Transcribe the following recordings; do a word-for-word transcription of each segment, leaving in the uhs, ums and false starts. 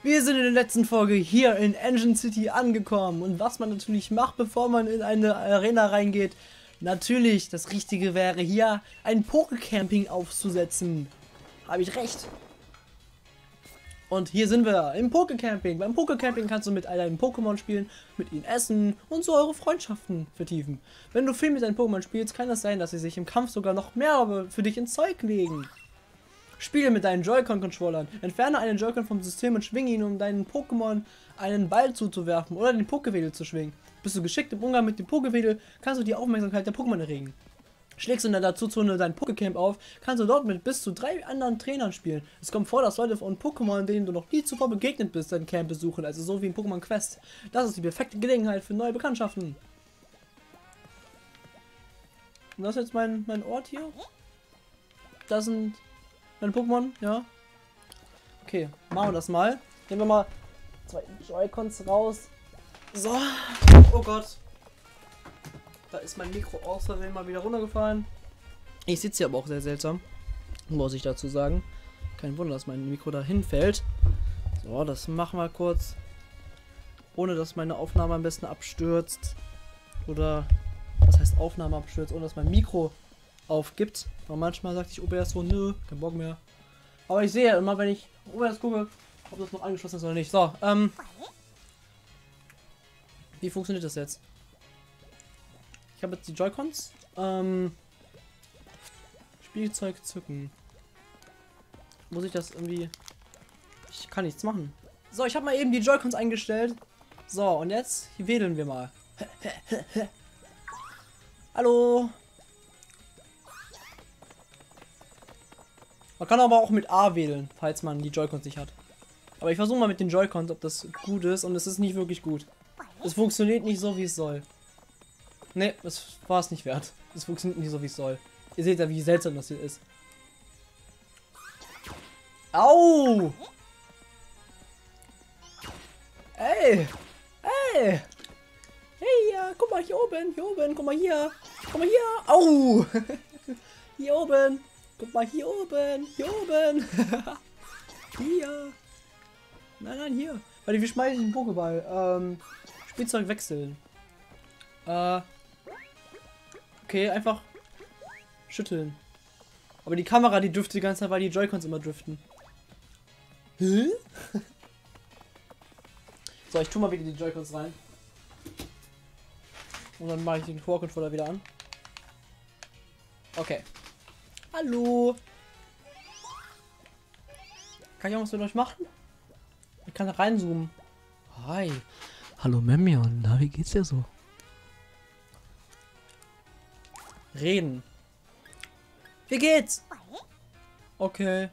Wir sind in der letzten Folge hier in Engine City angekommen und was man natürlich macht, bevor man in eine Arena reingeht, natürlich das Richtige wäre hier ein Pokecamping aufzusetzen. Habe ich recht? Und hier sind wir im Pokecamping. Beim Pokecamping kannst du mit all deinen Pokémon spielen, mit ihnen essen und so eure Freundschaften vertiefen. Wenn du viel mit deinen Pokémon spielst, kann es sein, dass sie sich im Kampf sogar noch mehr für dich ins Zeug legen. Spiele mit deinen Joy-Con-Controllern. Entferne einen Joy-Con vom System und schwinge ihn, um deinen Pokémon einen Ball zuzuwerfen oder den Pokewedel zu schwingen. Bist du geschickt im Umgang mit dem Pokewedel, kannst du die Aufmerksamkeit der Pokémon erregen. Schlägst du in der Dazuzone dein Pokecamp auf, kannst du dort mit bis zu drei anderen Trainern spielen. Es kommt vor, dass Leute von Pokémon, denen du noch nie zuvor begegnet bist, dein Camp besuchen, also so wie in Pokémon Quest. Das ist die perfekte Gelegenheit für neue Bekanntschaften. Und das ist jetzt mein, mein Ort hier. Das sind meine Pokémon, ja. Okay, machen wir das mal. Nehmen wir mal zwei Joy-Cons raus. So. Oh Gott. Da ist mein Mikro aus Versehen mal wieder runtergefallen. Ich sitze hier aber auch sehr seltsam. Muss ich dazu sagen. Kein Wunder, dass mein Mikro da hinfällt. So, das machen wir kurz. Ohne dass meine Aufnahme am besten abstürzt. Oder, was heißt Aufnahme abstürzt? Ohne dass mein Mikro aufgibt. Aber manchmal sagt ich O B S so, nö, kein Bock mehr. Aber ich sehe ja immer, wenn ich O B S gucke, ob das noch angeschlossen ist oder nicht. So, ähm. Wie funktioniert das jetzt? Ich habe jetzt die Joy-Cons. Ähm. Spielzeug zücken. Muss ich das irgendwie... Ich kann nichts machen. So, ich habe mal eben die Joy-Cons eingestellt. So, und jetzt wählen wir mal. Hallo. Man kann aber auch mit A wählen, falls man die Joy-Cons nicht hat. Aber ich versuche mal mit den Joy-Cons, ob das gut ist. Und es ist nicht wirklich gut. Es funktioniert nicht so, wie es soll. Ne, das war es nicht wert. Es funktioniert nicht so, wie es soll. Ihr seht ja, wie seltsam das hier ist. Au! Ey! Ey! Hey, ja, guck mal hier oben, hier oben, guck mal hier. Guck mal hier. Au! Hier oben. Guck mal hier oben, hier oben. Hier. Nein, nein, hier. Warte, wie schmeiße ich den Pokéball? Ähm, Spielzeug wechseln. Äh. Okay, einfach schütteln. Aber die Kamera, die dürfte die ganze Zeit, weil die Joy-Cons immer driften. Hä? So, ich tue mal wieder die Joy-Cons rein. Und dann mache ich den Core-Controller wieder an. Okay. Hallo. Kann ich auch was mit euch machen? Ich kann da reinzoomen. Hi. Hallo Memion, na, wie geht's dir so? Reden. Wie geht's? Okay.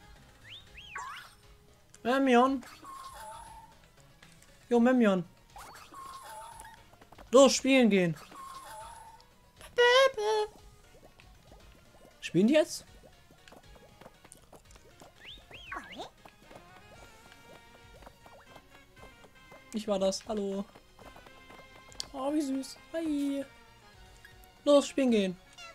Memion. Jo, Memion. Los, spielen gehen. Spielen die jetzt? Ich war das. Hallo. Oh, wie süß. Hi. Los, spielen gehen.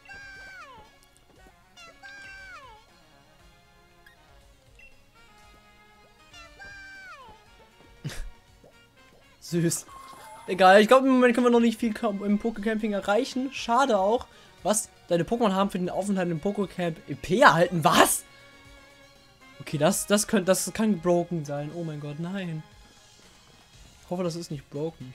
Süß. Egal, ich glaube im Moment können wir noch nicht viel im Pokecamping erreichen. Schade auch. Was? Deine Pokémon haben für den Aufenthalt im Pokecamp E P erhalten? Was? Okay, das, das könnte, das kann broken sein. Oh mein Gott, nein. Ich hoffe, das ist nicht broken.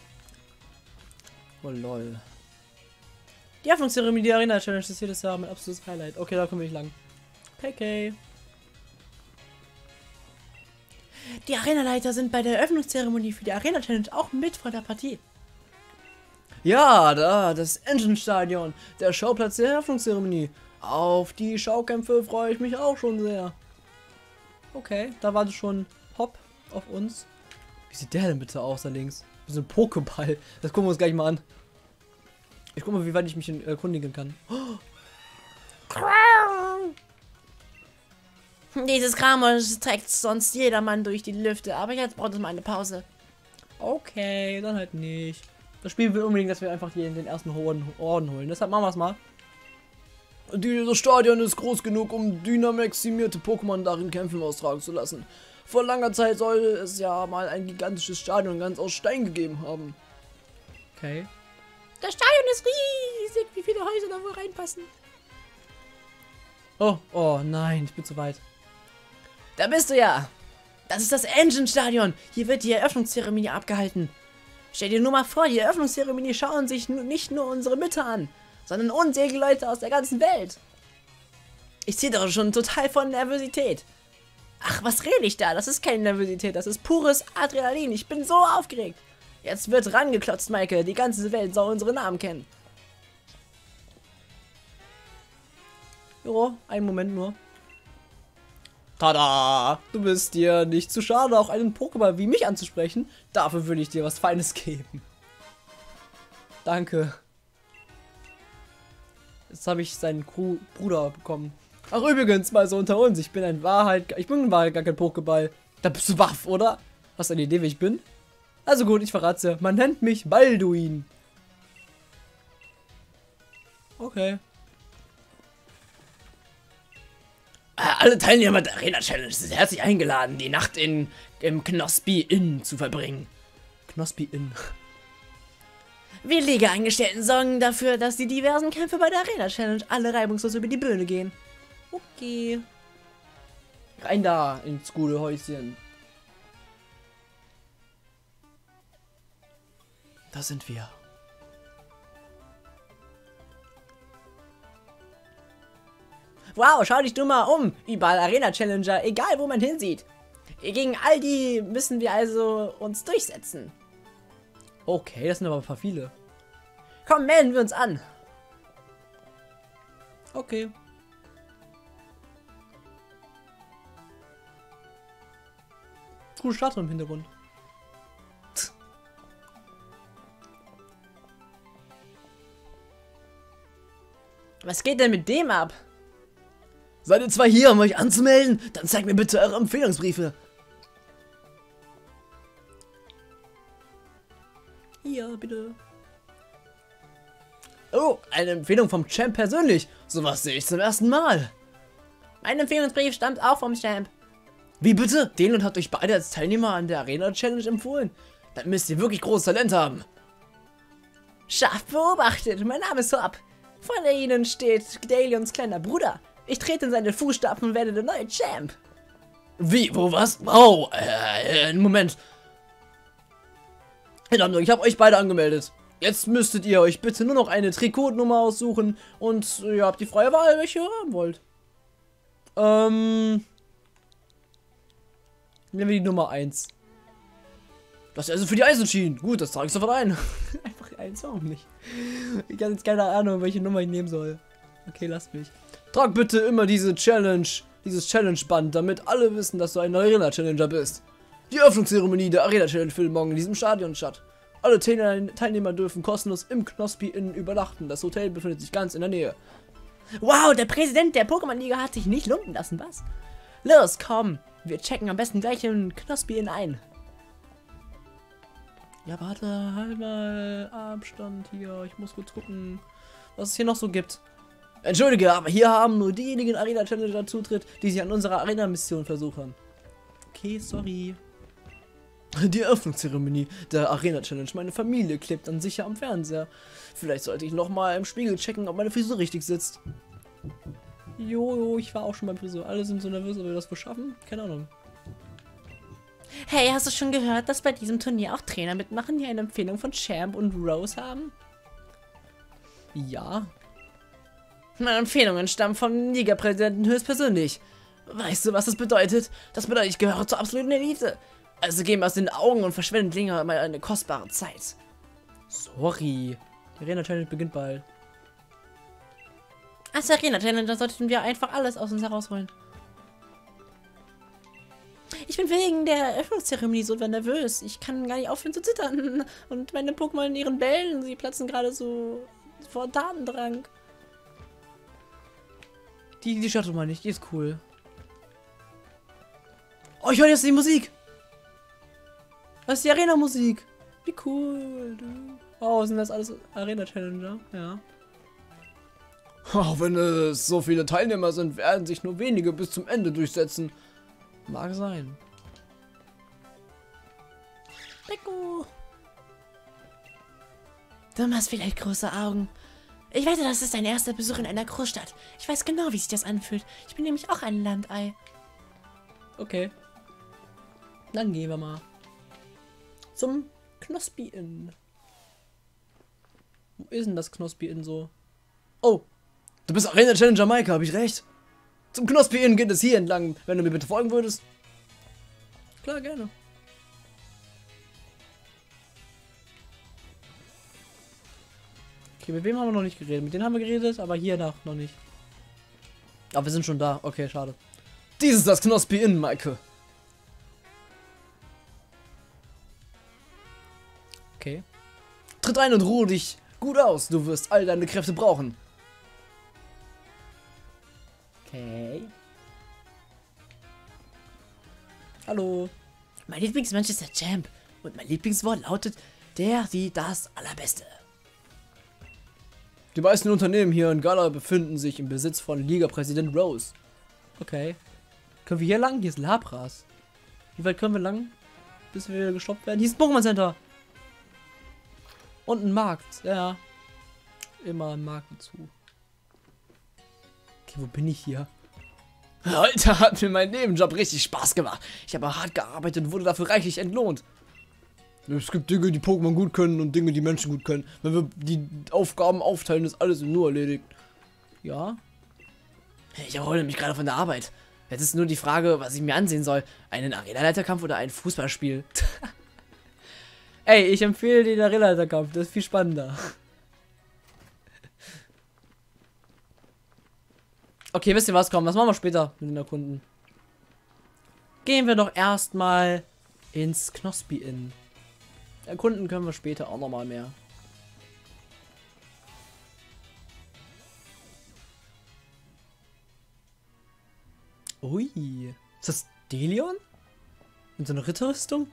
Oh lol. Die Eröffnungszeremonie der Arena Challenge ist jedes Jahr mein absolutes Highlight. Okay, da komme ich lang. Okay. Die Arenaleiter sind bei der Eröffnungszeremonie für die Arena Challenge auch mit vor der Partie. Ja, da, das Engine Stadion, der Schauplatz der Eröffnungszeremonie. Auf die Schaukämpfe freue ich mich auch schon sehr. Okay, da wartet schon Hop auf uns. Wie sieht der denn bitte aus da links? Wie so ein Pokéball. Das gucken wir uns gleich mal an. Ich guck mal, wie weit ich mich erkundigen kann. Oh. Dieses Kramos trägt sonst jedermann durch die Lüfte, aber jetzt braucht es mal eine Pause. Okay, dann halt nicht. Das Spiel will unbedingt, dass wir einfach hier in den ersten Orden, Orden holen. Deshalb machen wir es mal. Dieses Stadion ist groß genug, um dynamaximierte Pokémon darin kämpfen austragen zu lassen. Vor langer Zeit soll es ja mal ein gigantisches Stadion ganz aus Stein gegeben haben. Okay. Das Stadion ist riesig. Wie viele Häuser da wohl reinpassen? Oh, oh nein, ich bin zu weit. Da bist du ja. Das ist das Engine-Stadion. Hier wird die Eröffnungszeremonie abgehalten. Stell dir nur mal vor, die Eröffnungszeremonie schauen sich nicht nur unsere Mütter an, sondern unzählige Leute aus der ganzen Welt. Ich ziehe doch schon total von Nervosität. Ach, was rede ich da? Das ist keine Nervosität, das ist pures Adrenalin. Ich bin so aufgeregt. Jetzt wird rangeklotzt, Michael. Die ganze Welt soll unsere Namen kennen. Jo, einen Moment nur. Tada! Du bist dir nicht zu schade, auch einen Pokéball wie mich anzusprechen. Dafür würde ich dir was Feines geben. Danke. Jetzt habe ich seinen Crew Bruder bekommen. Ach übrigens, mal so unter uns. Ich bin in Wahrheit, ich bin in Wahrheit gar kein Pokéball. Da bist du Waff, oder? Hast du eine Idee, wie ich bin? Also gut, ich verrate dir. Man nennt mich Balduin. Okay. Alle Teilnehmer der Arena Challenge sind herzlich eingeladen, die Nacht in, im Knospi Inn zu verbringen. Knospi Inn. Wir Liga-Angestellten sorgen dafür, dass die diversen Kämpfe bei der Arena Challenge alle reibungslos über die Bühne gehen. Okay. Rein da ins gute Häuschen. Da sind wir. Wow, schau dich du mal um. Überall Arena-Challenger, egal wo man hinsieht. Gegen all die müssen wir also uns durchsetzen. Okay, das sind aber ein paar viele. Komm, melden wir uns an. Okay. Coole Statue im Hintergrund. Was geht denn mit dem ab? Seid ihr zwei hier, um euch anzumelden? Dann zeigt mir bitte eure Empfehlungsbriefe. Hier, bitte. Oh, eine Empfehlung vom Champ persönlich. Sowas sehe ich zum ersten Mal. Mein Empfehlungsbrief stammt auch vom Champ. Wie bitte? Den und hat euch beide als Teilnehmer an der Arena Challenge empfohlen? Dann müsst ihr wirklich großes Talent haben. Scharf beobachtet. Mein Name ist Hop. Vor Ihnen steht Dalions kleiner Bruder. Ich trete in seine Fußstapfen und werde der neue Champ. Wie? Wo? Was? Oh, äh, äh Moment. Ich habe euch beide angemeldet. Jetzt müsstet ihr euch bitte nur noch eine Trikotnummer aussuchen und ihr habt die freie Wahl, welche ihr haben wollt. Ähm. Nehmen wir die Nummer eins. Das ist also für die Eisenschienen. Gut, das trage ich sofort ein. Einfach eins, warum nicht? Ich habe jetzt keine Ahnung, welche Nummer ich nehmen soll. Okay, lasst mich. Trag bitte immer diese Challenge, dieses Challenge-Band, damit alle wissen, dass du ein Arena-Challenger bist. Die Eröffnungszeremonie der Arena-Challenge findet morgen in diesem Stadion statt. Alle Teilnehmer dürfen kostenlos im Knospi Inn übernachten. Das Hotel befindet sich ganz in der Nähe. Wow, der Präsident der Pokémon-Liga hat sich nicht lumpen lassen, was? Los, komm. Wir checken am besten gleich im Knospi Inn ein. Ja, warte, halt mal Abstand hier. Ich muss kurz gucken, was es hier noch so gibt. Entschuldige, aber hier haben nur diejenigen Arena-Challenger Zutritt, die sich an unserer Arena-Mission versuchen. Okay, sorry. Die Eröffnungszeremonie der Arena-Challenge. Meine Familie klebt dann sicher am Fernseher. Vielleicht sollte ich nochmal im Spiegel checken, ob meine Frisur richtig sitzt. Jojo, ich war auch schon beim Friseur. Alle sind so nervös, ob wir das wohl schaffen? Keine Ahnung. Hey, hast du schon gehört, dass bei diesem Turnier auch Trainer mitmachen, die eine Empfehlung von Champ und Rose haben? Ja. Meine Empfehlungen stammen vom Liga-Präsidenten höchstpersönlich. Weißt du, was das bedeutet? Das bedeutet, ich gehöre zur absoluten Elite. Also geh mir aus den Augen und verschwendet länger mal eine kostbare Zeit. Sorry. Die Arena-Challenge beginnt bald. Als Arena-Challenge sollten wir einfach alles aus uns herausholen. Ich bin wegen der Eröffnungszeremonie so nervös. Ich kann gar nicht aufhören zu zittern. Und meine Pokémon in ihren Bällen, sie platzen gerade so vor Tatendrang. Die, die Statue meine ich, die ist cool. Oh, ich höre jetzt die Musik. Das ist die Arena-Musik. Wie cool. Du. Oh, sind das alles Arena-Challenger? Ja. Auch wenn es so viele Teilnehmer sind, werden sich nur wenige bis zum Ende durchsetzen. Mag sein. Rico. Du hast vielleicht große Augen. Ich wette, das ist dein erster Besuch in einer Großstadt. Ich weiß genau, wie sich das anfühlt. Ich bin nämlich auch ein Landei. Okay. Dann gehen wir mal zum Knospi Inn. Wo ist denn das Knospi Inn so? Oh, du bist Arena Challenge Jamaika, habe ich recht? Zum Knospi Inn geht es hier entlang, wenn du mir bitte folgen würdest. Klar, gerne. Okay, mit wem haben wir noch nicht geredet? Mit denen haben wir geredet, aber hier nach noch nicht. Aber wir sind schon da. Okay, schade. Dies ist das Knospi Inn, Maike. Okay. Tritt ein und ruhe dich gut aus. Du wirst all deine Kräfte brauchen. Okay. Hallo. Mein Lieblingsmensch ist der Champ. Und mein Lieblingswort lautet der, die, das Allerbeste. Die meisten Unternehmen hier in Gala befinden sich im Besitz von Liga-Präsident Rose. Okay. Können wir hier lang? Hier ist Labras. Wie weit können wir lang? Bis wir wieder gestoppt werden? Hier ist ein Pokémon Center. Und ein Markt. Ja. Immer ein Markt dazu. Okay, wo bin ich hier? Alter, hat mir mein Nebenjob richtig Spaß gemacht. Ich habe hart gearbeitet und wurde dafür reichlich entlohnt. Es gibt Dinge, die Pokémon gut können und Dinge, die Menschen gut können. Wenn wir die Aufgaben aufteilen, ist alles nur erledigt. Ja. Ich erhole mich gerade von der Arbeit. Jetzt ist nur die Frage, was ich mir ansehen soll. Einen Arena-Leiterkampf oder ein Fußballspiel? Ey, ich empfehle den Arena-Leiterkampf. Das ist viel spannender. Okay, wisst ihr was? Komm, was machen wir später mit den Erkunden? Gehen wir doch erstmal ins Knospi Inn. Erkunden können wir später auch nochmal mehr. Ui. Ist das Delion? In so einer Ritterrüstung?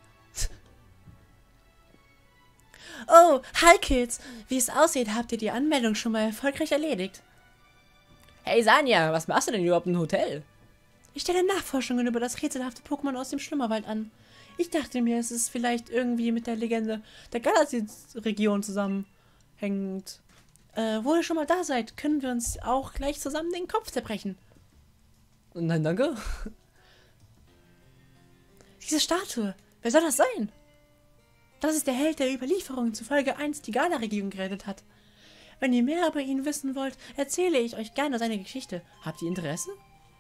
Oh, hi Kids. Wie es aussieht, habt ihr die Anmeldung schon mal erfolgreich erledigt. Hey Sanja, was machst du denn überhaupt im Hotel? Ich stelle Nachforschungen über das rätselhafte Pokémon aus dem Schlummerwald an. Ich dachte mir, es ist vielleicht irgendwie mit der Legende der Galaxy-Region zusammenhängend. Äh, wo ihr schon mal da seid, können wir uns auch gleich zusammen den Kopf zerbrechen. Nein, danke. Diese Statue, wer soll das sein? Das ist der Held, der Überlieferungen zufolge einst die Gala-Region gerettet hat. Wenn ihr mehr über ihn wissen wollt, erzähle ich euch gerne seine Geschichte. Habt ihr Interesse?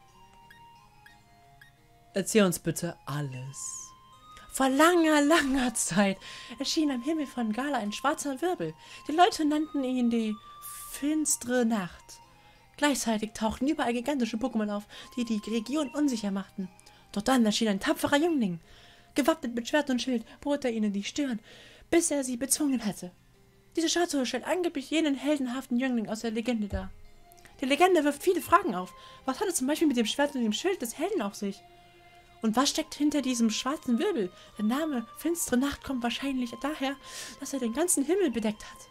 Erzähl uns bitte alles. Vor langer, langer Zeit erschien am Himmel von Gala ein schwarzer Wirbel. Die Leute nannten ihn die finstere Nacht. Gleichzeitig tauchten überall gigantische Pokémon auf, die die Region unsicher machten. Doch dann erschien ein tapferer Jüngling. Gewappnet mit Schwert und Schild bohrte er ihnen die Stirn, bis er sie bezwungen hatte. Diese Statue stellt angeblich jenen heldenhaften Jüngling aus der Legende dar. Die Legende wirft viele Fragen auf. Was hat es zum Beispiel mit dem Schwert und dem Schild des Helden auf sich? Und was steckt hinter diesem schwarzen Wirbel? Der Name Finstere Nacht kommt wahrscheinlich daher, dass er den ganzen Himmel bedeckt hat.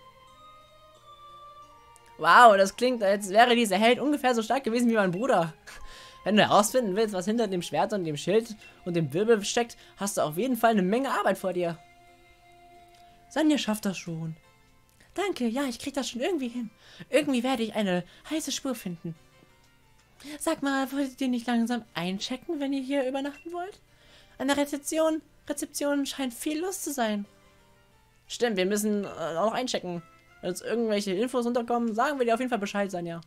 Wow, das klingt, als wäre dieser Held ungefähr so stark gewesen wie mein Bruder. Wenn du herausfinden willst, was hinter dem Schwert und dem Schild und dem Wirbel steckt, hast du auf jeden Fall eine Menge Arbeit vor dir. Sanja schafft das schon. Danke, ja, ich krieg das schon irgendwie hin. Irgendwie werde ich eine heiße Spur finden. Sag mal, wolltet ihr nicht langsam einchecken, wenn ihr hier übernachten wollt? An der Rezeption, Rezeption scheint viel los zu sein. Stimmt, wir müssen äh, auch noch einchecken. Wenn uns irgendwelche Infos unterkommen, sagen wir dir auf jeden Fall Bescheid, Sanja.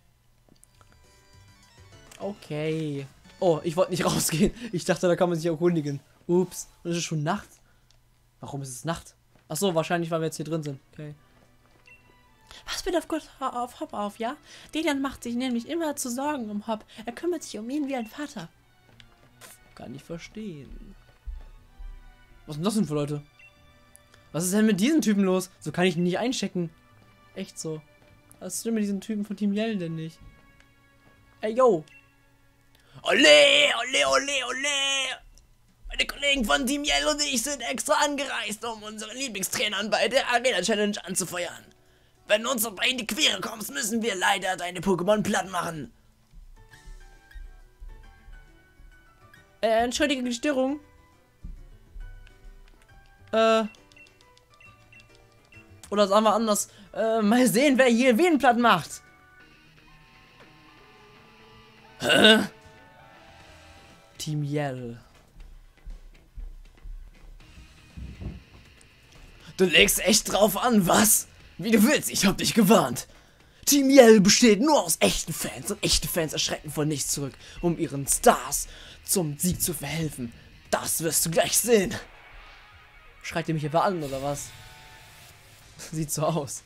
Okay. Oh, ich wollte nicht rausgehen. Ich dachte, da kann man sich erkundigen. Ups. Und es ist schon Nacht. Warum ist es Nacht? Ach so, wahrscheinlich, weil wir jetzt hier drin sind. Okay. Pass bitte auf, Gott, auf Hop auf, ja? Delian macht sich nämlich immer zu Sorgen um Hop. Er kümmert sich um ihn wie ein Vater. Kann ich verstehen. Was sind das denn für Leute? Was ist denn mit diesen Typen los? So kann ich ihn nicht einchecken. Echt so. Was ist denn mit diesen Typen von Team Yell denn nicht? Ey, yo. Ole, ole, ole, ole. Meine Kollegen von Team Yell und ich sind extra angereist, um unsere Lieblingstrainern bei der Arena Challenge anzufeuern. Wenn du uns dabei in die Quere kommst, müssen wir leider deine Pokémon platt machen. Äh, entschuldige die Störung. Äh. Oder sagen wir anders. Äh, mal sehen, wer hier wen platt macht. Hä? Team Yell. Du legst echt drauf an, was? Wie du willst, ich hab dich gewarnt. Team Yell besteht nur aus echten Fans und echte Fans erschrecken vor nichts zurück, um ihren Stars zum Sieg zu verhelfen. Das wirst du gleich sehen. Schreit ihr mich etwa an, oder was? Sieht so aus.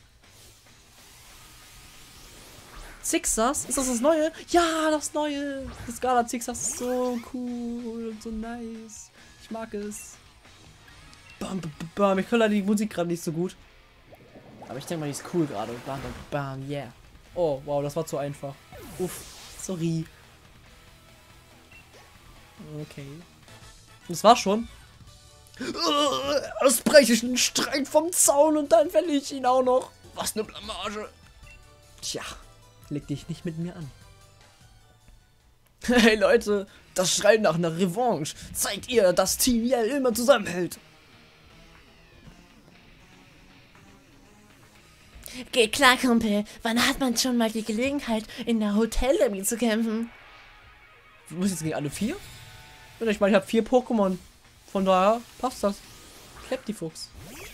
Zixas? Ist das das Neue? Ja, das Neue. Das Gala Zixas ist so cool und so nice. Ich mag es. Bam, bam, bam. Ich höre leider die Musik gerade nicht so gut. Aber ich denke mal, die ist cool gerade. Bam, bam, bam, yeah. Oh, wow, das war zu einfach. Uff, sorry. Okay. Das war's schon. Erst breche ich einen Streit vom Zaun und dann verliere ich ihn auch noch. Was eine Blamage. Tja, leg dich nicht mit mir an. Hey Leute, das schreit nach einer Revanche. Zeigt ihr, dass Team Yell immer zusammenhält. Geht klar, Kumpel. Wann hat man schon mal die Gelegenheit, in der Hotel-Lobby zu kämpfen? Du musst jetzt gegen alle vier? Ich meine, ich habe vier Pokémon. Von daher passt das. Kleptifuchs.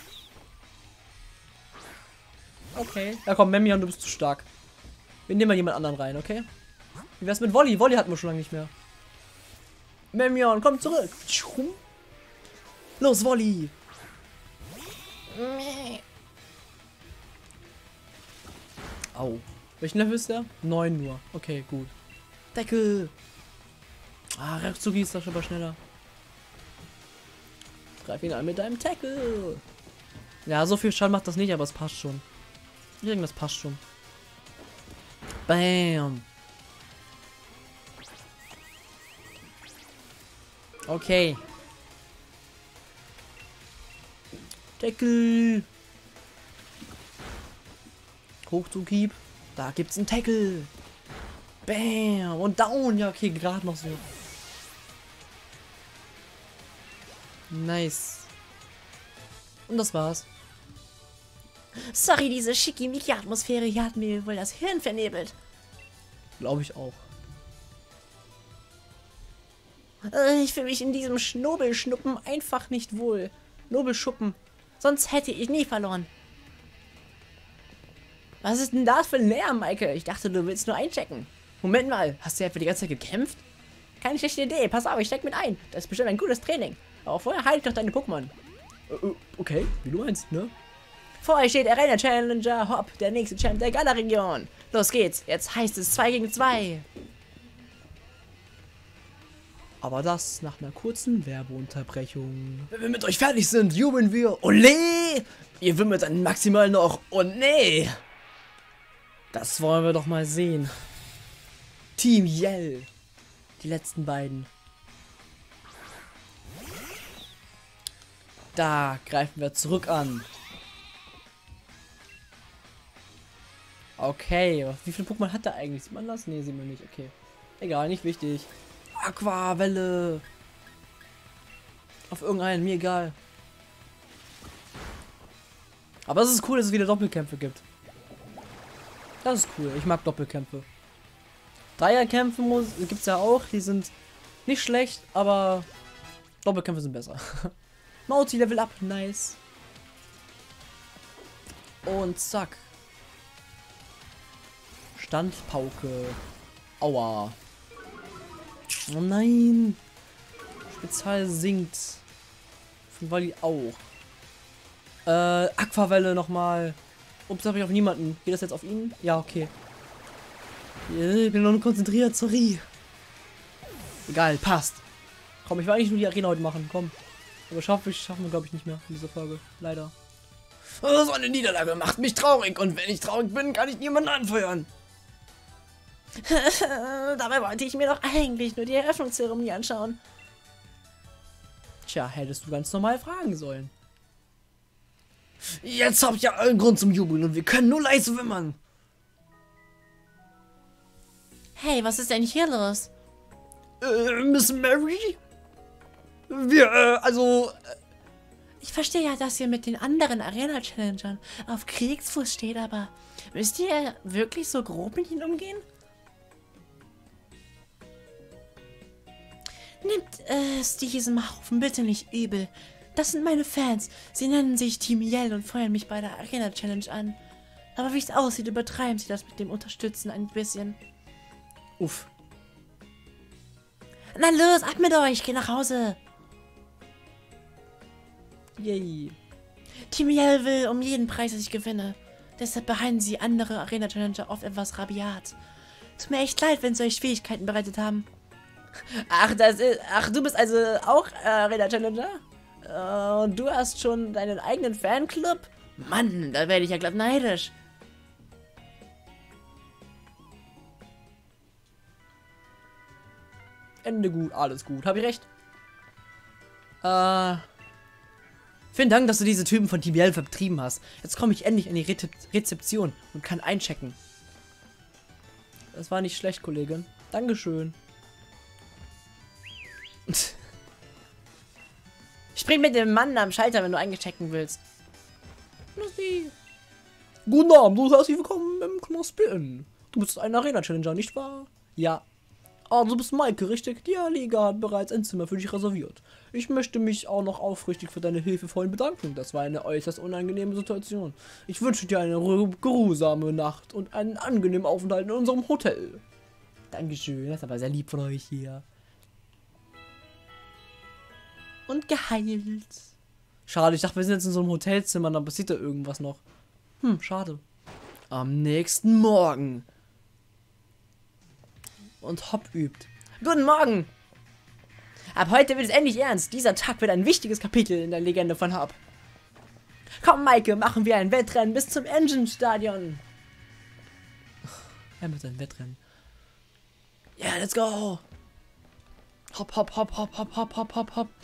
Okay. Ja komm, Memion, du bist zu stark. Wir nehmen mal jemand anderen rein, okay? Wie wär's mit Wolli? Wolli hatten wir schon lange nicht mehr. Memion, komm zurück. Los, Wolli. Au. Welchen Level ist der? neun nur. Okay, gut. Deckel. Ah, Ratsugi ist doch schon mal schneller. Greif ihn an mit deinem Tackle. Ja, so viel Schaden macht das nicht, aber es passt schon. Ich denke, das passt schon. Bam. Okay. Tackle. Hoch zu Keep. Da gibt's einen Tackle. Bam. Und down. Ja, okay, gerade noch so. Nice. Und das war's. Sorry, diese schickimicki-Atmosphäre hier hat mir wohl das Hirn vernebelt. Glaube ich auch. Äh, Ich fühle mich in diesem Schnobelschnuppen einfach nicht wohl. Nobelschuppen. Sonst hätte ich nie verloren. Was ist denn das für ein Lärm, Maike? Ich dachte, du willst nur einchecken. Moment mal, hast du ja für die ganze Zeit gekämpft? Keine schlechte Idee. Pass auf, ich steck mit ein. Das ist bestimmt ein gutes Training. Aber vorher heile ich doch deine Pokémon. Äh, okay, wie du meinst, ne? Vor euch steht Arena Challenger Hop, der nächste Champ der Gala-Region. Los geht's. Jetzt heißt es zwei gegen zwei. Aber das nach einer kurzen Werbeunterbrechung. Wenn wir mit euch fertig sind, jubeln wir. Ole! Ihr wimmelt dann maximal noch. Oh nee! Das wollen wir doch mal sehen. Team Yell. Die letzten beiden. Da greifen wir zurück an. Okay, wie viele Pokémon hat er eigentlich? Sieht man das? Ne, sieht man nicht. Okay. Egal, nicht wichtig. Aquavelle. Auf irgendeinen, mir egal. Aber es ist cool, dass es wieder Doppelkämpfe gibt. Das ist cool. Ich mag Doppelkämpfe. Dreierkämpfe gibt es ja auch. Die sind nicht schlecht, aber Doppelkämpfe sind besser. Mauzi Level up. Nice. Und zack. Standpauke. Aua. Oh nein. Spezial sinkt. Von Wally auch. Äh, Aquavelle nochmal. Ups, habe ich auf niemanden. Geht das jetzt auf ihn? Ja, okay. Ich bin noch konzentriert, sorry. Egal, passt. Komm, ich will eigentlich nur die Arena heute machen, komm. Aber schaffen wir, schaffen wir glaube ich, nicht mehr in dieser Folge. Leider. Oh, so eine Niederlage macht mich traurig. Und wenn ich traurig bin, kann ich niemanden anfeuern. Dabei wollte ich mir doch eigentlich nur die Eröffnungszeremonie anschauen. Tja, hättest du ganz normal fragen sollen. Jetzt habt ihr allen Grund zum Jubeln und wir können nur leise wimmern. Hey, was ist denn hier los? Äh, Miss Mary? Wir, äh, also... Ich verstehe ja, dass ihr mit den anderen Arena-Challengern auf Kriegsfuß steht, aber müsst ihr wirklich so grob mit ihnen umgehen? Nehmt es diesem Haufen bitte nicht übel. Das sind meine Fans. Sie nennen sich Team Yell und feuern mich bei der Arena-Challenge an. Aber wie es aussieht, übertreiben sie das mit dem Unterstützen ein bisschen. Uff. Na los, ab mit euch, geh nach Hause. Yay. Team Yell will um jeden Preis, dass ich gewinne. Deshalb behandeln sie andere Arena-Challenger oft etwas rabiat. Tut mir echt leid, wenn sie euch Schwierigkeiten bereitet haben. Ach, das ist, ach, du bist also auch äh, Arena-Challenger? Äh, und du hast schon deinen eigenen Fanclub? Mann, da werde ich ja glatt neidisch. Ende gut, alles gut. Hab ich recht? Äh... Vielen Dank, dass du diese Typen von Team Yell vertrieben hast. Jetzt komme ich endlich in die Re Rezeption und kann einchecken. Das war nicht schlecht, Kollegin. Dankeschön. Spring mit dem Mann am Schalter, wenn du einchecken willst. Lustig. Guten Abend, du herzlich willkommen im Knospen. Du bist ein Arena-Challenger, nicht wahr? Ja. Ah, du bist Maike, richtig? Die Liga hat bereits ein Zimmer für dich reserviert. Ich möchte mich auch noch aufrichtig für deine hilfevollen bedanken. Das war eine äußerst unangenehme Situation. Ich wünsche dir eine geruhsame Nacht und einen angenehmen Aufenthalt in unserem Hotel. Dankeschön, das ist aber sehr lieb von euch hier. Und geheilt. Schade, ich dachte, wir sind jetzt in so einem Hotelzimmer, dann passiert da irgendwas noch. Hm, schade. Am nächsten Morgen. Und Hop übt. Guten Morgen! Ab heute wird es endlich ernst. Dieser Tag wird ein wichtiges Kapitel in der Legende von Hop. Komm, Maike, machen wir ein Wettrennen bis zum Engine-Stadion. Er mit seinem Wettrennen. Ja, yeah, let's go! Hopp, hopp, hopp, hopp, hopp, hopp, hopp, hopp, hopp.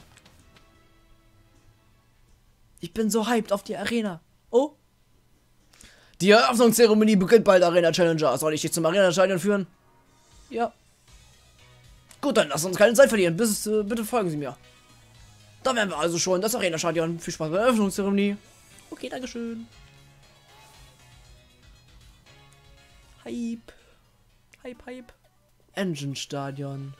Ich bin so hyped auf die Arena. Oh? Die Eröffnungszeremonie beginnt bald, Arena Challenger. Soll ich dich zum Arena-Stadion führen? Ja. Gut, dann lass uns keine Zeit verlieren. Bis, äh, bitte folgen Sie mir. Da wären wir also schon. Das Arena-Stadion. Viel Spaß bei der Eröffnungszeremonie. Okay, dankeschön. Hype. Hype, Hype. Engine-Stadion.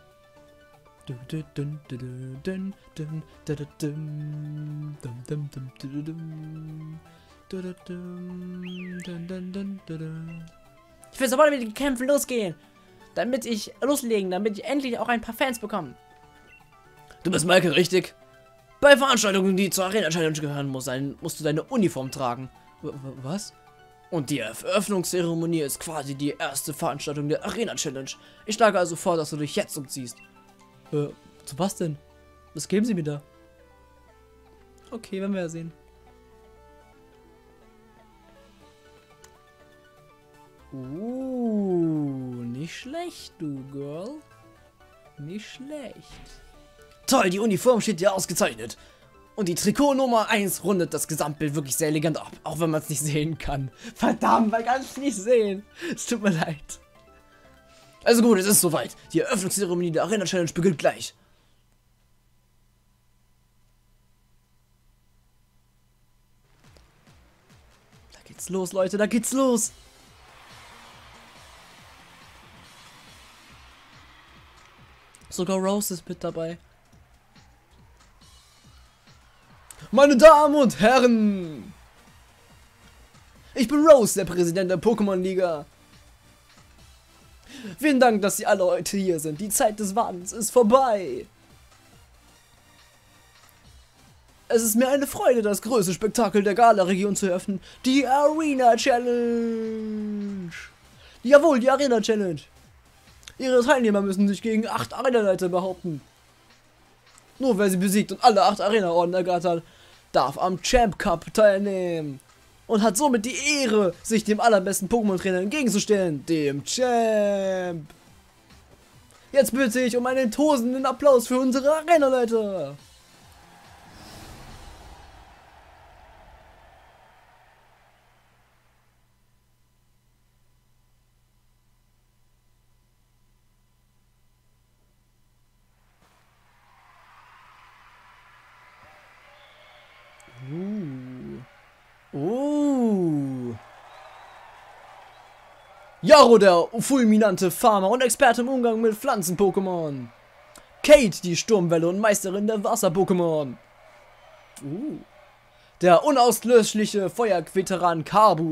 Ich will sofort mit den Kämpfen losgehen. Damit ich loslegen, damit ich endlich auch ein paar Fans bekomme. Du bist Michael, richtig? Bei Veranstaltungen, die zur Arena Challenge gehören, muss ein, musst du deine Uniform tragen. W was? Und die Eröffnungszeremonie ist quasi die erste Veranstaltung der Arena Challenge. Ich schlage also vor, dass du dich jetzt umziehst. Äh, zu was denn? Was geben sie mir da? Okay, werden wir ja sehen. Uh, nicht schlecht, du Girl. Nicht schlecht. Toll, die Uniform steht dir ausgezeichnet. Und die Trikot Nummer eins rundet das Gesamtbild wirklich sehr elegant ab. Auch wenn man es nicht sehen kann. Verdammt, man kann es nicht sehen. Es tut mir leid. Also gut, es ist soweit. Die Eröffnungszeremonie der Arena Challenge beginnt gleich. Da geht's los, Leute, da geht's los. Sogar Rose ist mit dabei. Meine Damen und Herren! Ich bin Rose, der Präsident der Pokémon-Liga. Vielen Dank, dass Sie alle heute hier sind. Die Zeit des Wartens ist vorbei. Es ist mir eine Freude, das größte Spektakel der Gala-Region zu eröffnen. Die Arena Challenge. Jawohl, die Arena Challenge. Ihre Teilnehmer müssen sich gegen acht Arena-Leiter behaupten. Nur wer sie besiegt und alle acht Arena-Orden ergattert hat, darf am Champ Cup teilnehmen. Und hat somit die Ehre, sich dem allerbesten Pokémon-Trainer entgegenzustellen, dem Champ. Jetzt bitte ich um einen tosenden Applaus für unsere Arena-Leiter. Jaro, der fulminante Farmer und Experte im Umgang mit Pflanzen-Pokémon. Kate, die Sturmwelle und Meisterin der Wasser-Pokémon. Uh. Der unauslöschliche Feuerveteran Kabu.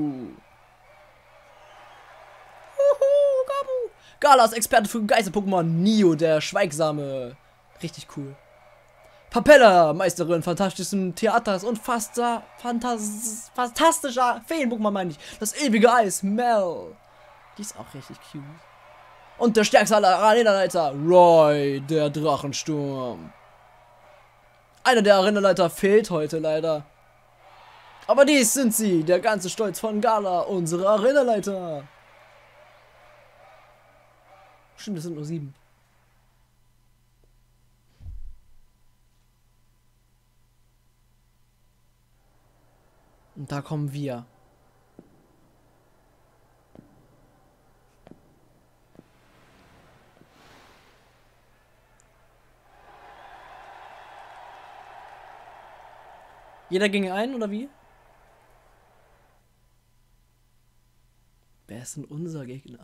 Uhu, Kabu. Galas Experte für Geister-Pokémon Nio, der Schweigsame. Richtig cool. Papella, Meisterin fantastischen Theaters und fasta, fantas, fantastischer Feen-Pokémon, meine ich. Das ewige Eis, Mel. Die ist auch richtig cute. Und der stärkste aller Arenaleiter, Roy, der Drachensturm. Einer der Arenaleiter fehlt heute leider. Aber dies sind sie, der ganze Stolz von Gala, unsere Arenaleiter. Stimmt, das sind nur sieben. Und da kommen wir. Jeder ging ein, oder wie? Wer ist denn unser Gegner?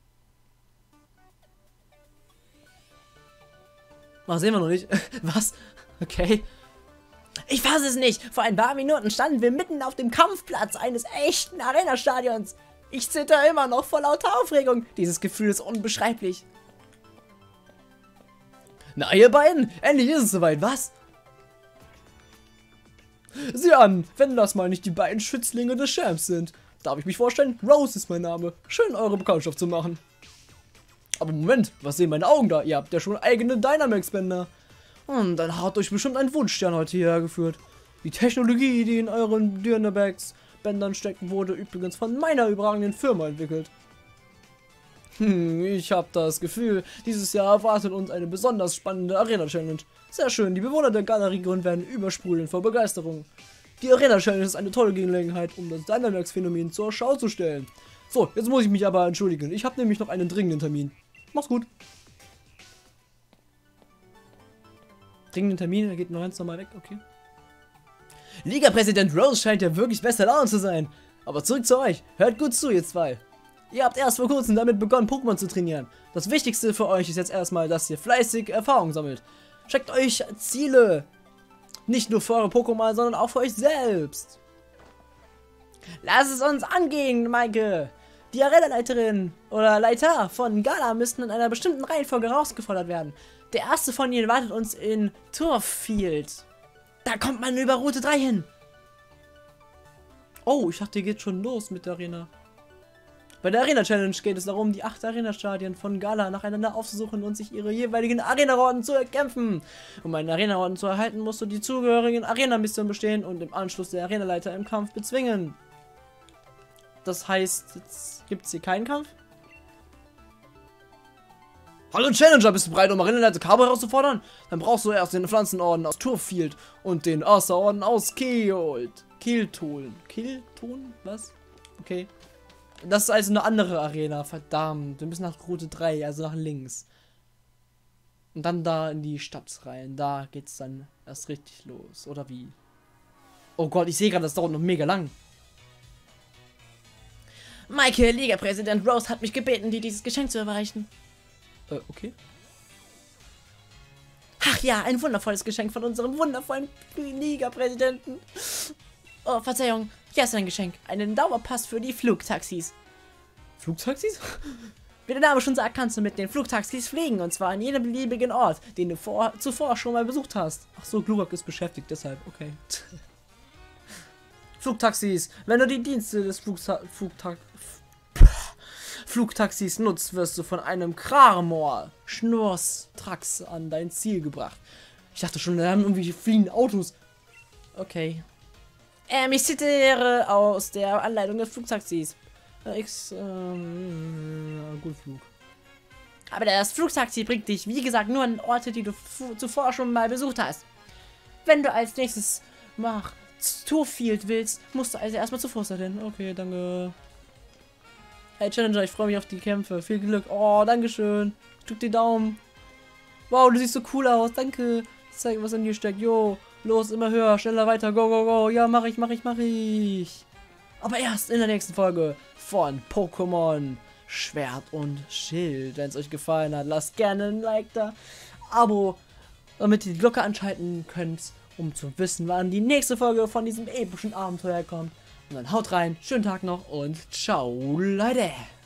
Ach, sehen wir noch nicht. Was? Okay. Ich fasse es nicht. Vor ein paar Minuten standen wir mitten auf dem Kampfplatz eines echten Arena-Stadions. Ich zitter immer noch vor lauter Aufregung. Dieses Gefühl ist unbeschreiblich. Na, ihr beiden, endlich ist es soweit, was? Sieh an, wenn das mal nicht die beiden Schützlinge des Champs sind. Darf ich mich vorstellen? Rose ist mein Name. Schön, eure Bekanntschaft zu machen. Aber Moment, was sehen meine Augen da? Ihr habt ja schon eigene Dynamax-Bänder. Und dann hat euch bestimmt ein Wunschstern heute hierher geführt. Die Technologie, die in euren Dynamax-Bändern steckt, wurde übrigens von meiner überragenden Firma entwickelt. Hm, ich habe das Gefühl, dieses Jahr erwartet uns eine besonders spannende Arena-Challenge. Sehr schön, die Bewohner der Galerie-Grund werden übersprudeln vor Begeisterung. Die Arena-Challenge ist eine tolle Gelegenheit, um das Dynamax-Phänomen zur Schau zu stellen. So, jetzt muss ich mich aber entschuldigen. Ich habe nämlich noch einen dringenden Termin. Mach's gut. Dringenden Termin, er geht noch ganz normal weg, okay. Liga-Präsident Rose scheint ja wirklich bester Laune zu sein. Aber zurück zu euch. Hört gut zu, ihr zwei. Ihr habt erst vor kurzem damit begonnen, Pokémon zu trainieren. Das Wichtigste für euch ist jetzt erstmal, dass ihr fleißig Erfahrung sammelt. Checkt euch Ziele. Nicht nur für eure Pokémon, sondern auch für euch selbst. Lass es uns angehen, Maike. Die Arena-Leiterin oder Leiter von Gala müssten in einer bestimmten Reihenfolge herausgefordert werden. Der erste von ihnen wartet uns in Turffield. Da kommt man über Route drei hin. Oh, ich dachte, hier geht schon los mit der Arena. Bei der Arena-Challenge geht es darum, die acht Arena-Stadien von Gala nacheinander aufzusuchen und sich ihre jeweiligen Arena-Orden zu erkämpfen. Um einen Arena-Orden zu erhalten, musst du die zugehörigen Arena-Missionen bestehen und im Anschluss der Arena-Leiter im Kampf bezwingen. Das heißt, jetzt gibt es hier keinen Kampf? Hallo Challenger, bist du bereit, um Arena-Leiter Cabo herauszufordern? Dann brauchst du erst den Pflanzenorden aus Turffield und den Aster-Orden aus Keold. Kilton. Kilton? Was? Okay. Das ist also eine andere Arena, verdammt. Wir müssen nach Route drei, also nach links. Und dann da in die Stadt rein. Da geht's dann erst richtig los, oder wie? Oh Gott, ich sehe gerade, das dauert noch mega lang. Maike, Liga-Präsident Rose hat mich gebeten, dir dieses Geschenk zu überreichen. Äh, okay. Ach ja, ein wundervolles Geschenk von unserem wundervollen Liga-Präsidenten. Oh, Verzeihung. Hier ist ein Geschenk. Einen Dauerpass für die Flugtaxis. Flugtaxis? Wie der Name schon sagt, kannst du mit den Flugtaxis fliegen. Und zwar an jedem beliebigen Ort, den du vor, zuvor schon mal besucht hast. Ach so, Glurak ist beschäftigt, deshalb. Okay. Flugtaxis. Wenn du die Dienste des Flugta Flugta Flugtaxis nutzt, wirst du von einem Kramor Schnurstrax an dein Ziel gebracht. Ich dachte schon, da haben irgendwie fliegende Autos. Okay. Ähm, ich zitiere aus der Anleitung des Flugtaxis. Äh, X, ähm, gut Flug. Aber das Flugtaxi bringt dich, wie gesagt, nur an Orte, die du zuvor schon mal besucht hast. Wenn du als nächstes nach Turffield willst, musst du also erstmal zu Fuß dahin. Okay, danke. Hey Challenger, ich freue mich auf die Kämpfe. Viel Glück. Oh, dankeschön. Ich drück die Daumen. Wow, du siehst so cool aus. Danke. Zeig, was in dir steckt. Jo. Los, immer höher, schneller weiter, go, go, go. Ja, mach ich, mach ich, mach ich. Aber erst in der nächsten Folge von Pokémon Schwert und Schild. Wenn es euch gefallen hat, lasst gerne ein Like da, Abo, damit ihr die Glocke anschalten könnt, um zu wissen, wann die nächste Folge von diesem epischen Abenteuer kommt. Und dann haut rein, schönen Tag noch und ciao, Leute!